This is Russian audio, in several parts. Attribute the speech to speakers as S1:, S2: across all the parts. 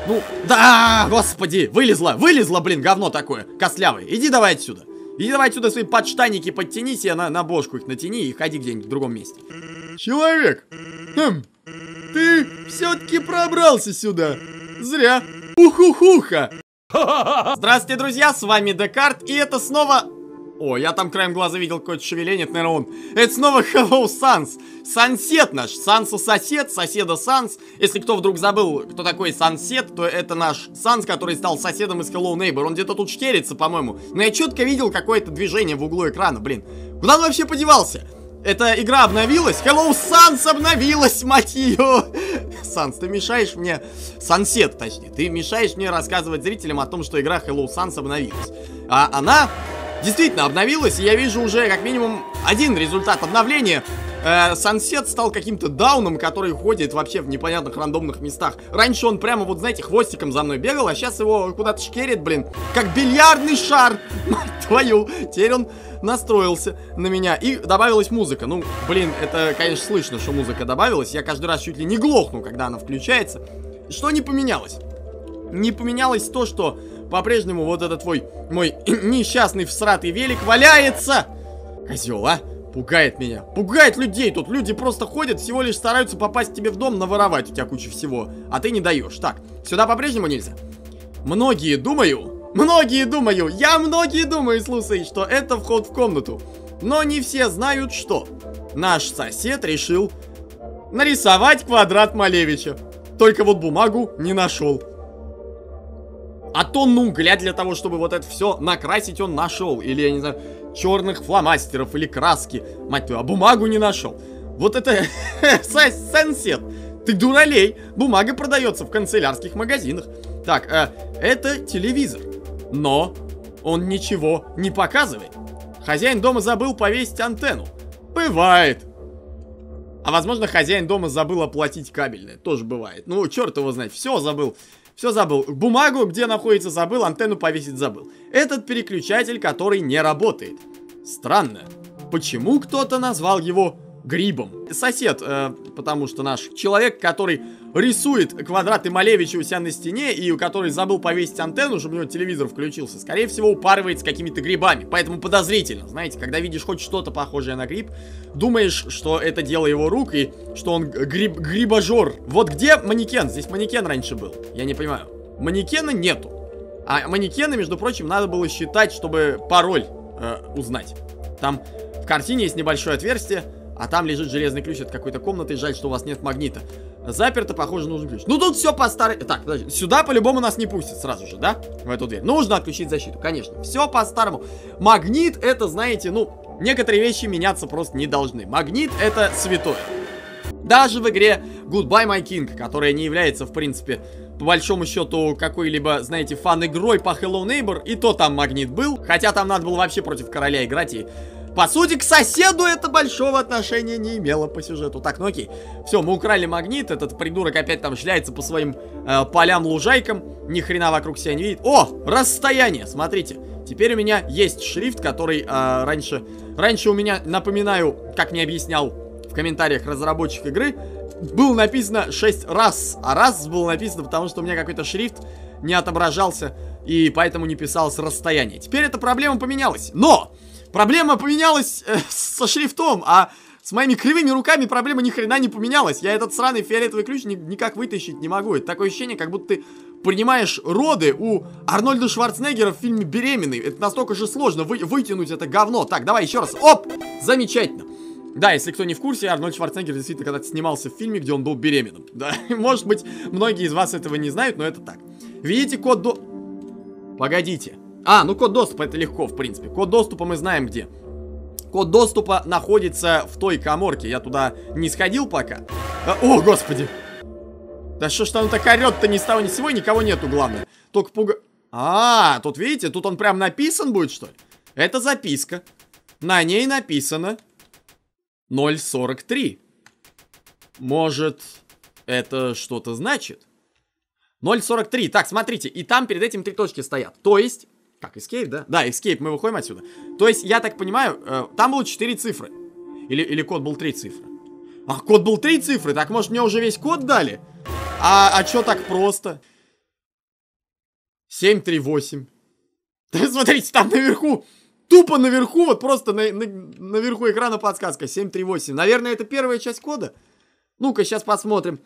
S1: Ну, да, господи, вылезла, блин, говно такое, костлявое. Иди давай отсюда. Иди давай отсюда свои подштанники подтяни себе, на бошку их натяни и ходи где-нибудь в другом месте. Человек, ты все-таки пробрался сюда. Зря. Ухухуха. Здравствуйте, друзья, с вами Декарт, и это снова... О, я там краем глаза видел какое-то шевеление, это, наверное, он. Это снова Hello Sans. Сансет наш. Сансу сосед, соседа Санс. Если кто вдруг забыл, кто такой Сансет, то это наш Санс, который стал соседом из Hello Neighbor. Он где-то тут шкерится, по-моему. Но я четко видел какое-то движение в углу экрана, блин. Куда он вообще подевался? Эта игра обновилась? Hello Sans обновилась, мать ее! Санс, ты мешаешь мне... Сансет, точнее. Ты мешаешь мне рассказывать зрителям о том, что игра Hello Sans обновилась. А она... Действительно, обновилась, и я вижу уже как минимум один результат обновления. Сансет стал каким-то дауном, который ходит вообще в непонятных рандомных местах. Раньше он прямо, вот знаете, хвостиком за мной бегал, а сейчас его куда-то шкерит, блин, как бильярдный шар. Мать твою, теперь он настроился на меня. И добавилась музыка. Ну, блин, это, конечно, слышно, что музыка добавилась. Я каждый раз чуть ли не глохну, когда она включается. Что не поменялось? Не поменялось то, что... По-прежнему вот этот твой, мой несчастный всратый велик валяется. Козел, а? Пугает меня. Пугает людей тут. Люди просто ходят, всего лишь стараются попасть к тебе в дом, наворовать у тебя кучу всего. А ты не даешь. Так, сюда по-прежнему нельзя. Многие думаю, слушай, что это вход в комнату. Но не все знают, что наш сосед решил нарисовать квадрат Малевича. Только вот бумагу не нашел. А тонн угля для того, чтобы вот это все накрасить, он нашел. Или, я не знаю, черных фломастеров или краски. Мать твою, а бумагу не нашел. Вот это... Сансет, ты дуралей. Бумага продается в канцелярских магазинах. Так, это телевизор. Но он ничего не показывает. Хозяин дома забыл повесить антенну. Бывает. А возможно, хозяин дома забыл оплатить кабельное. Тоже бывает. Ну, черт его знает, все забыл. Все забыл. Бумагу, где находится, забыл. Антенну повесить забыл. Этот переключатель, который не работает. Странно. Почему кто-то назвал его грибом? Сосед, потому что наш человек, который рисует квадраты Малевича у себя на стене и у который забыл повесить антенну, чтобы у него телевизор включился, скорее всего, упарывается какими-то грибами. Поэтому подозрительно. Знаете, когда видишь хоть что-то похожее на гриб, думаешь, что это дело его рук и что он грибожор. Вот где манекен? Здесь манекен раньше был. Я не понимаю. Манекена нету. А манекены, между прочим, надо было считать, чтобы пароль узнать. Там в картине есть небольшое отверстие, а там лежит железный ключ от какой-то комнаты. Жаль, что у вас нет магнита. Заперто, похоже, нужен ключ. Ну тут все по старой... Так, подожди. Сюда по-любому нас не пустят сразу же, да? В эту дверь. Нужно отключить защиту, конечно. Все по-старому. Магнит это, знаете, ну, некоторые вещи меняться просто не должны. Магнит это святое. Даже в игре Goodbye My King, которая не является, в принципе, по большому счету, какой-либо, знаете, фан-игрой по Hello Neighbor, и то там магнит был. Хотя там надо было вообще против короля играть и... По сути, к соседу это большого отношения не имело по сюжету. Так, ну окей. Все, мы украли магнит. Этот придурок опять там шляется по своим полям, лужайкам. Ни хрена вокруг себя не видит. О, расстояние, смотрите. Теперь у меня есть шрифт, который раньше у меня, напоминаю, как мне объяснял в комментариях разработчик игры, было написано 6 раз. А раз было написано, потому что у меня какой-то шрифт не отображался, и поэтому не писалось расстояние. Теперь эта проблема поменялась. Но... Проблема поменялась со шрифтом, а с моими кривыми руками проблема ни хрена не поменялась. Я этот сраный фиолетовый ключ никак вытащить не могу. Это такое ощущение, как будто ты принимаешь роды у Арнольда Шварценеггера в фильме «Беременный». Это настолько же сложно вытянуть это говно. Так, давай еще раз. Оп! Замечательно. Да, если кто не в курсе, Арнольд Шварценеггер действительно когда-то снимался в фильме, где он был беременным. Да, может быть, многие из вас этого не знают, но это так. Видите код до... Погодите. А, ну код доступа это легко, в принципе. Код доступа мы знаем где. Код доступа находится в той каморке. Я туда не сходил пока. О, господи. Да что ж там так орёт-то ни с того ни с сего, никого нету, главное. Только А, тут видите, тут он прям написан будет, что ли? Это записка. На ней написано 043. Может, это что-то значит? 043. Так, смотрите, и там перед этим 3 точки стоят. То есть... Как, escape, да? Да, escape, мы выходим отсюда. То есть, я так понимаю, там было 4 цифры. Или код был 3 цифры. А, код был 3 цифры? Так, может, мне уже весь код дали? А чё так просто? 738. Смотрите, там наверху, тупо наверху, вот просто наверху экрана подсказка. 738. Наверное, это первая часть кода. Ну-ка, сейчас посмотрим.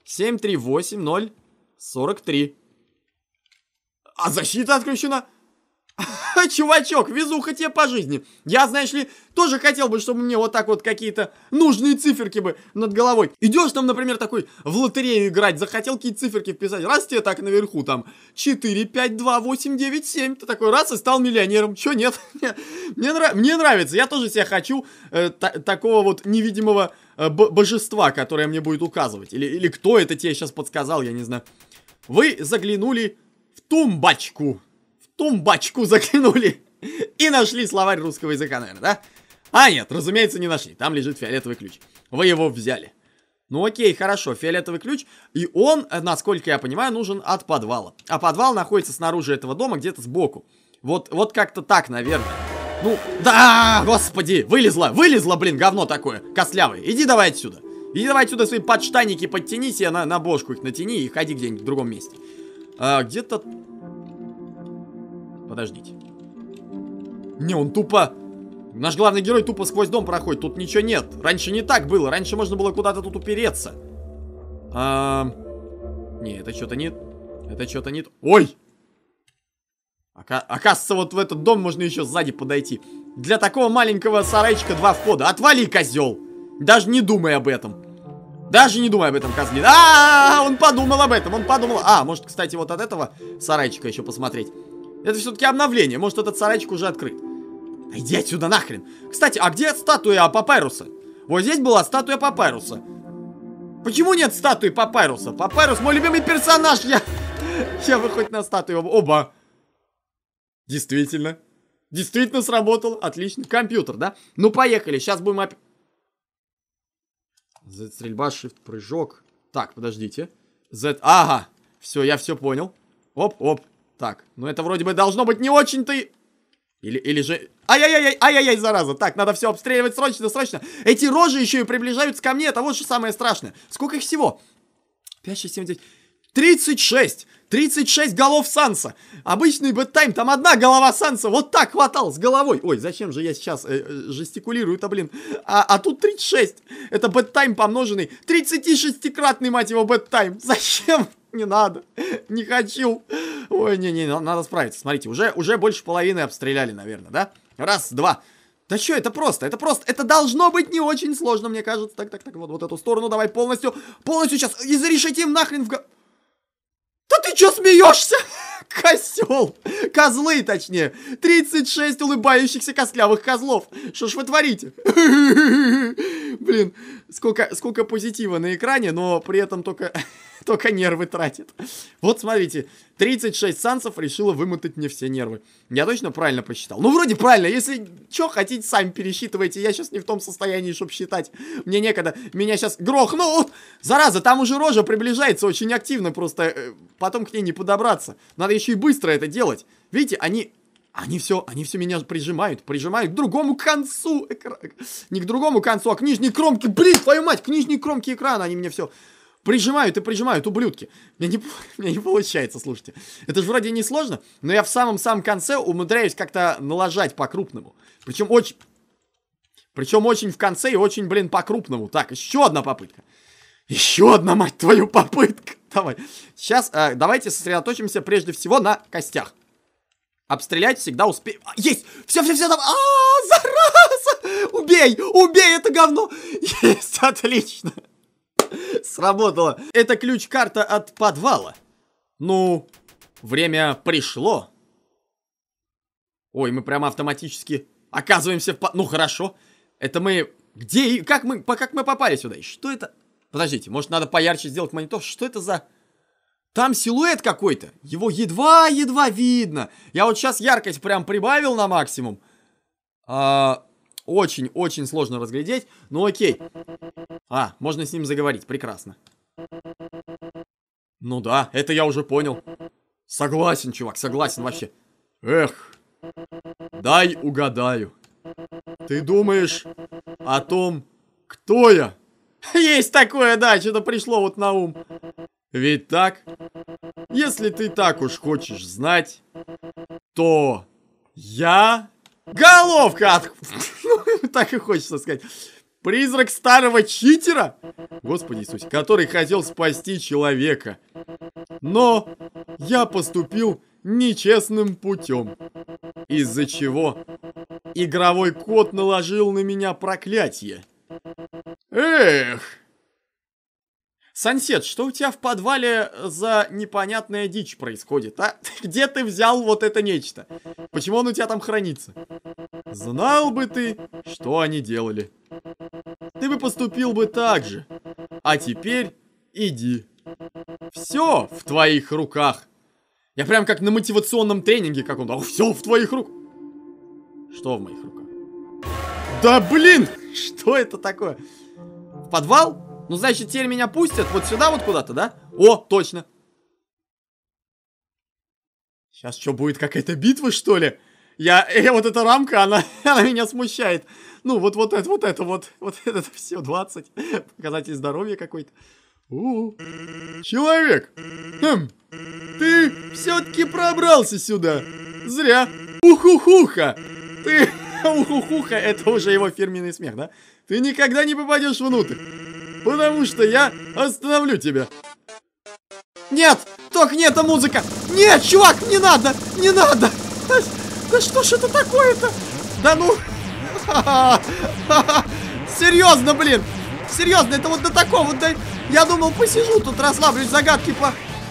S1: 738-0-43. А защита отключена. Чувачок, везуха тебе по жизни. Я, знаешь ли, тоже хотел бы, чтобы мне вот так вот какие-то нужные циферки бы над головой. Идешь там, например, такой в лотерею играть, захотел какие-то циферки вписать. Раз тебе так наверху там 4, 5, 2, 8, 9, 7. Ты такой раз и стал миллионером. Чё нет? Мне нравится. Я тоже себя хочу такого вот невидимого божества, которое мне будет указывать. Или кто это тебе сейчас подсказал, я не знаю. Вы заглянули в тумбочку. Тумбочку заглянули и нашли словарь русского языка, наверное, да? А нет, разумеется, не нашли. Там лежит фиолетовый ключ. Вы его взяли. Ну окей, хорошо, фиолетовый ключ. И он, насколько я понимаю, нужен от подвала. А подвал находится снаружи этого дома, где-то сбоку. Вот как-то так, наверное. Ну, да, господи, вылезла, блин, говно такое, костлявое. Иди давай отсюда. Иди давай отсюда свои подштанники подтяни себе, на бошку их натяни и ходи где-нибудь в другом месте. Где-то... Подождите. Не, он тупо... Наш главный герой тупо сквозь дом проходит. Тут ничего нет. Раньше не так было. Раньше можно было куда-то тут упереться. Не, это что-то нет. Это что-то нет. Ой! Оказывается, вот в этот дом можно еще сзади подойти. Для такого маленького сарайчика 2 входа. Отвали, козел! Даже не думай об этом. Даже не думай об этом, козлин. Он подумал об этом. Он подумал... может, кстати, вот от этого сарайчика еще посмотреть. Это все-таки обновление. Может, этот сарайчик уже открыт. Да иди отсюда нахрен. Кстати, а где статуя Папайруса? Вот здесь была статуя Папайруса. Почему нет статуи Папайруса? Папайрус мой любимый персонаж. Я бы хоть на статую... Оба. Действительно. Действительно сработало. Отлично. Компьютер, да? Ну, поехали. Сейчас будем опять... Стрельба, shift, прыжок. Так, подождите. Z... Ага. Все, я все понял. Оп. Так, ну это вроде бы должно быть не очень-то и... Или же... Ай-яй-яй, зараза. Так, надо все обстреливать срочно. Эти рожи еще и приближаются ко мне. Это вот что самое страшное. Сколько их всего? 5, 6, 7, 9... 36! 36 голов Санса. Обычный бэттайм, там одна голова Санса. Вот так хватал с головой. Ой, зачем же я сейчас жестикулирую-то, блин. А тут 36. Это бэттайм помноженный. 36-кратный, мать его, бэттайм. Зачем? Не надо. Не хочу. Ой, не, надо справиться. Смотрите, уже больше половины обстреляли, наверное, да? Раз, два. Да что, это просто. Это должно быть не очень сложно, мне кажется. Так, вот эту сторону давай полностью сейчас. И зарешетим нахрен в... Да ты чё смеешься? Козел. Козлы, точнее. 36 улыбающихся костлявых козлов. Что ж вы творите? Блин, сколько позитива на экране, но при этом только нервы тратит. Вот смотрите, 36 сансов решила вымотать мне все нервы. Я точно правильно посчитал? Ну, вроде правильно. Если что хотите, сами пересчитывайте. Я сейчас не в том состоянии, чтобы считать. Мне некогда. Меня сейчас грохнут. Зараза, там уже рожа приближается очень активно. Просто потом к ней не подобраться. Надо еще и быстро это делать. Видите, они все меня прижимают к другому концу. Не к другому концу, а к нижней кромке. Блин, твою мать, к нижней кромке экрана они меня все... Прижимают, ублюдки. Мне не получается, слушайте. Это же вроде не сложно, но я в самом-самом конце умудряюсь как-то налажать по-крупному. Причем очень в конце и очень, блин, по-крупному. Так, еще одна попытка. Еще одна, мать твою, попытка. Давай. Сейчас давайте сосредоточимся прежде всего на костях. Обстрелять всегда успею. Есть! Все, там. Зараза! Убей это говно! Есть, отлично. Сработало. Это ключ-карта от подвала. Ну, время пришло. Ой, мы прямо автоматически оказываемся в... Ну, хорошо. Это мы... Где и как мы попали сюда? И что это? Подождите, может, надо поярче сделать монитор? Что это за... Там силуэт какой-то. Его едва видно. Я вот сейчас яркость прям прибавил на максимум. Очень сложно разглядеть. Ну, окей. Можно с ним заговорить. Прекрасно. Ну да, это я уже понял. Согласен, чувак, согласен вообще. Эх, дай угадаю. Ты думаешь о том, кто я? Есть такое, да, что-то пришло вот на ум. Ведь так? Если ты так уж хочешь знать, то я... Головка от... Так и хочется сказать. Призрак старого читера, Господи Иисусе, который хотел спасти человека. Но я поступил нечестным путем, из-за чего игровой код наложил на меня проклятие. Эх! Сансет, что у тебя в подвале за непонятная дичь происходит, а? Где ты взял вот это нечто? Почему оно у тебя там хранится? Знал бы ты, что они делали. Ты бы поступил бы так же. А теперь иди. Все в твоих руках. Я прям как на мотивационном тренинге каком-то. Все в твоих руках. Что в моих руках? Да блин! Что это такое? В подвал? Ну, значит, теперь меня пустят вот сюда вот куда-то, да? О, точно. Сейчас что, будет какая-то битва, что ли? Вот эта рамка, она меня смущает. Ну, вот это все, 20. Показатель здоровья какой-то. Человек, ты все-таки пробрался сюда. Зря. Ухухуха. Ты... Ухухуха, это уже его фирменный смех, да? Ты никогда не попадешь внутрь. Потому что я остановлю тебя. Нет, только не эта музыка. Нет, чувак, не надо, не надо. Да что ж это такое-то? Да ну. Серьезно, блин. Серьезно, это вот до такого. Да, я думал, посижу тут, расслаблюсь, загадки по...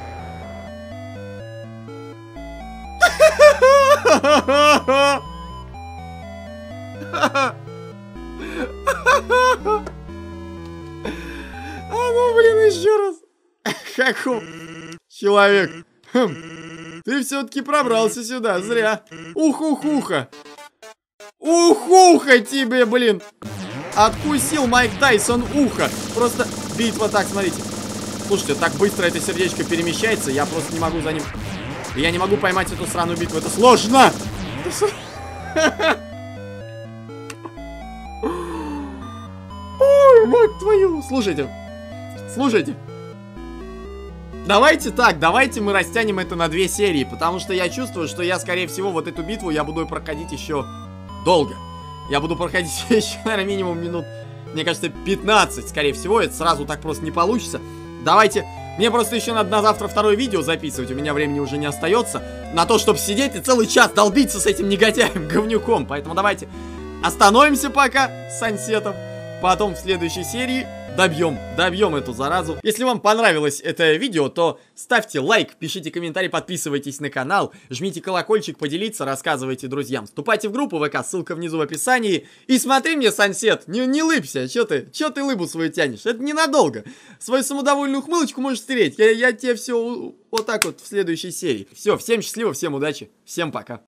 S1: А ну, блин, еще раз. Каков человек? Ты все-таки пробрался сюда, зря. Ухухуха. Ухуха тебе, блин. Откусил Майк Тайсон ухо. Просто битва, так, смотрите. Слушайте, так быстро это сердечко перемещается, я просто не могу за ним... Я не могу поймать эту сраную битву, это сложно. Ой, мать твою. Слушайте. Давайте так, давайте мы растянем это на 2 серии, потому что я чувствую, что я, скорее всего, вот эту битву я буду проходить еще долго. Я буду проходить еще, наверное, минимум минут, мне кажется, 15, скорее всего, это сразу так просто не получится. Давайте, мне просто еще надо на завтра 2-е видео записывать, у меня времени уже не остается на то, чтобы сидеть и целый час долбиться с этим негодяем, говнюком. Поэтому давайте остановимся пока с Сансетом, потом в следующей серии добьем эту заразу. Если вам понравилось это видео, то ставьте лайк, пишите комментарий, подписывайтесь на канал, жмите колокольчик, поделиться, рассказывайте друзьям. Вступайте в группу ВК, ссылка внизу в описании. И смотри мне, Сансет, не лыбся, чё ты лыбу свою тянешь? Это ненадолго. Свою самодовольную ухмылочку можешь стереть. Я тебе все вот так вот в следующей серии. Все, всем счастливо, всем удачи, всем пока.